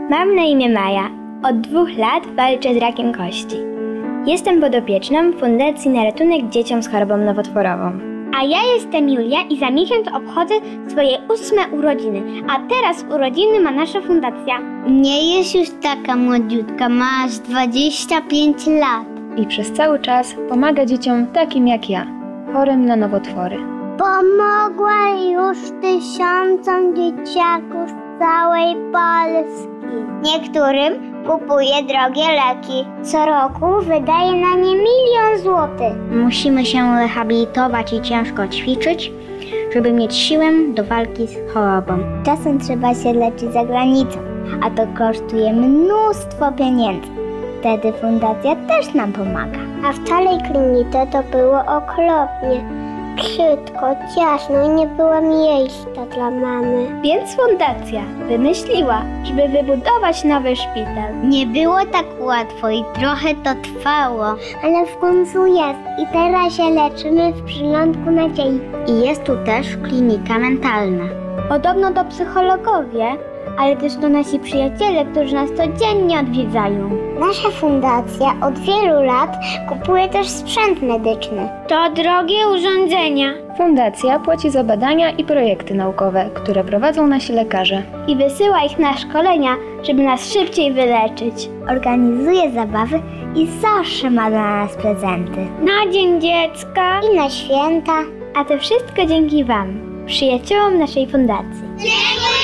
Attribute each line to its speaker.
Speaker 1: Mam na imię Maja. Od 2 lat walczę z rakiem kości. Jestem podopieczną Fundacji na ratunek dzieciom z chorobą nowotworową.
Speaker 2: A ja jestem Julia i za miesiąc obchodzę swoje 8 urodziny, a teraz urodziny ma nasza fundacja.
Speaker 3: Nie jest już taka młodziutka, masz 25 lat.
Speaker 4: I przez cały czas pomaga dzieciom takim jak ja, chorym na nowotwory.
Speaker 3: Pomogła już tysiącom dzieciaków z całej Polski. Niektórym kupuje drogie leki. Co roku wydaje na nie 1 000 000 złotych. Musimy się rehabilitować i ciężko ćwiczyć, żeby mieć siłę do walki z chorobą. Czasem trzeba się leczyć za granicą, a to kosztuje mnóstwo pieniędzy. Wtedy fundacja też nam pomaga. A w całej klinice to było okropnie. Brzydko, ciasno i nie było miejsca dla mamy.
Speaker 1: Więc fundacja wymyśliła, żeby wybudować nowy szpital.
Speaker 3: Nie było tak łatwo i trochę to trwało, ale w końcu jest i teraz się leczymy w Przylądku Nadziei. I jest tu też klinika mentalna.
Speaker 2: Podobno to psychologowie, ale też to nasi przyjaciele, którzy nas codziennie odwiedzają.
Speaker 3: Nasza fundacja od wielu lat kupuje też sprzęt medyczny.
Speaker 2: To drogie urządzenia.
Speaker 4: Fundacja płaci za badania i projekty naukowe, które prowadzą nasi lekarze.
Speaker 1: I wysyła ich na szkolenia, żeby nas szybciej wyleczyć.
Speaker 3: Organizuje zabawy i zawsze ma dla nas prezenty.
Speaker 2: Na Dzień Dziecka
Speaker 3: I na święta.
Speaker 1: A to wszystko dzięki Wam, przyjaciołom naszej fundacji.
Speaker 3: Dziękuję!